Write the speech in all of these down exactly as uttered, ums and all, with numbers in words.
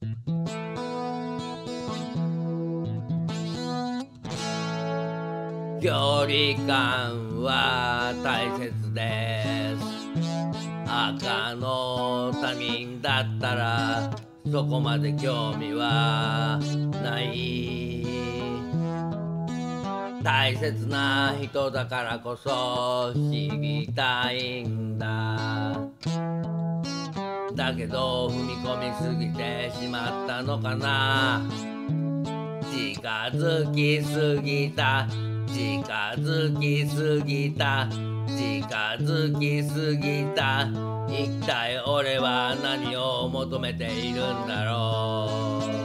距離感は大切です。赤の他人だったらそこまで興味はない。大切な人だからこそ知りたいんだ。だけど踏み込みすぎてしまったのかな。近づきすぎた近づきすぎた近づきすぎた。一体俺は何を求めているんだろう。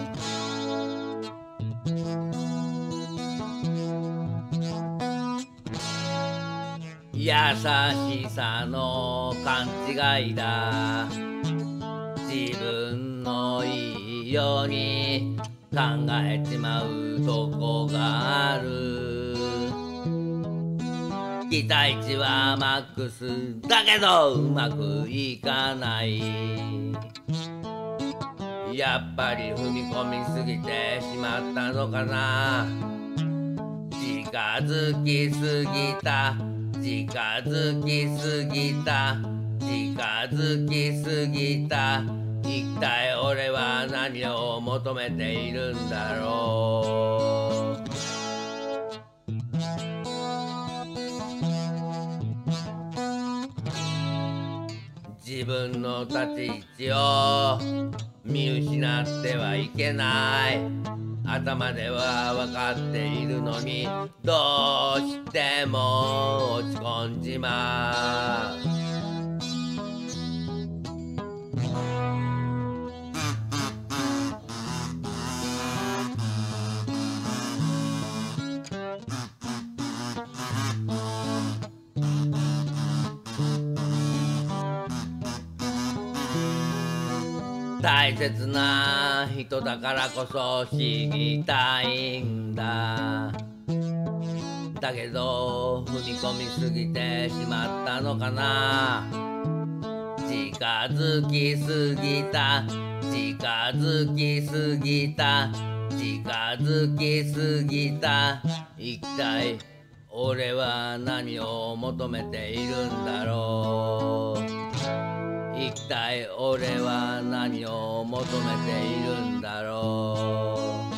優しさの勘違いだ。自分のいいように考えちまうとこがある。期待値はマックスだけどうまくいかない。やっぱり踏み込みすぎてしまったのかな。近づきすぎた近づきすぎた近づきすぎた。一体俺は何を求めているんだろう。自分の立ち位置を見失ってはいけない。頭では分かっているのにどうしても落ち込んじまう。大切な人だからこそ知りたいんだ。だけど踏み込みすぎてしまったのかな。近づきすぎた近づきすぎた近づきすぎた。一体俺は何を求めているんだろう。一体俺は何を求めているんだろう。